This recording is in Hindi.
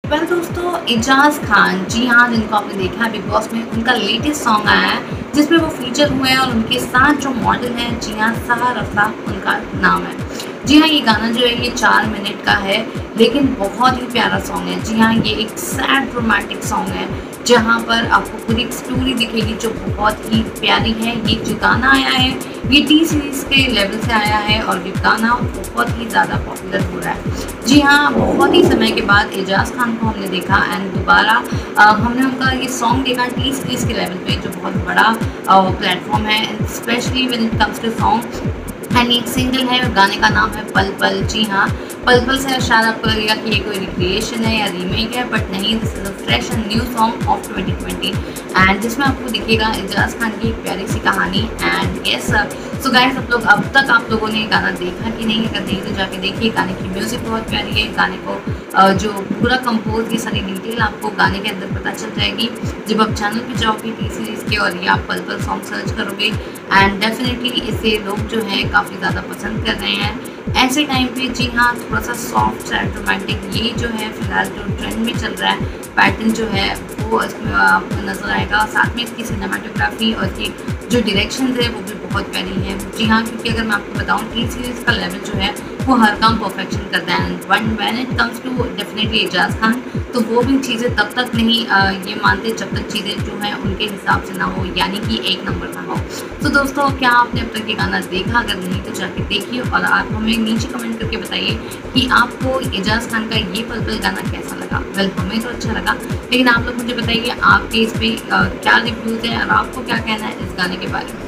दोस्तों, एजाज खान, जी हाँ, जिनको आपने देखा है बिग बॉस में, उनका लेटेस्ट सॉन्ग आया है जिसमें वो फीचर हुए हैं और उनके साथ जो मॉडल हैं, जी हाँ, सहा रफ़ा उनका नाम है। जी हाँ, ये गाना जो है ये 4 मिनट का है, लेकिन बहुत ही प्यारा सॉन्ग है। जी हाँ, ये एक सैड रोमांटिक सॉन्ग है जहाँ पर आपको पूरी एक स्टोरी दिखेगी जो बहुत ही प्यारी है। ये जो गाना आया है ये टी सीरीज़ के लेवल से आया है और ये गाना बहुत ही ज़्यादा पॉपुलर हो रहा है। जी हाँ, बहुत ही समय के बाद एजाज खान को हमने देखा एंड दोबारा हमने उनका ये सॉन्ग देखा टी सीरीज़ के लेवल पे, जो बहुत बड़ा प्लेटफॉर्म है, specially when it comes to song. And एक सिंगल है, गाने का नाम है पल पल। जी हाँ, पल पल से शायद आपको लगेगा कि ये कोई रिक्रिएशन है या रीमेक है, बट नहीं, this is a fresh and new song of 2020 and जिसमें आपको दिखेगा एजाज खान की एक प्यारी सी कहानी। एंड यस सो गाइस, अब लोगों ने गाना देखा कि नहीं? अगर नहीं तो जाके देखिए। गाने की म्यूज़िक बहुत प्यारी है। गाने को जो पूरा कंपोज की सारी डिटेल आपको गाने के अंदर पता चल जाएगी जब आप चैनल पे जाओगे टी सीरीज़ के और ये आप पल पल सॉन्ग सर्च करोगे। एंड डेफिनेटली इसे लोग जो है काफ़ी ज़्यादा पसंद कर रहे हैं ऐसे टाइम पे। जी हाँ, थोड़ा सा सॉफ्ट सैड रोमांटिक ये जो है फ़िलहाल जो ट्रेंड में चल रहा है, पैटर्न जो है वो इसमें आपको नज़र आएगा। साथ में इसकी सिनेमाटोग्राफी और इसकी जो डायरेक्शंस है वो भी बहुत प्यारी है। जी हाँ, क्योंकि अगर मैं आपको बताऊँ टी सीरीज़ का लेवल जो है वो हर काम परफेक्शन करता है and when it comes to definitely Ajaz Khan, तो वो भी चीज़ें तब तक नहीं ये मानते जब तक चीज़ें जो हैं उनके हिसाब से ना हो, यानी कि एक नंबर ना हो। तो दोस्तों, क्या आपने अब तक ये गाना देखा? अगर नहीं तो जाके देखिए और आप हमें नीचे कमेंट करके बताइए कि आपको एजाज खान का ये पल पल गाना कैसा लगा। वेल, हमें तो अच्छा लगा, लेकिन आप लोग मुझे बताइए आपके इस पे क्या रिव्यूज़ हैं और आपको क्या कहना है इस गाने के बारे में।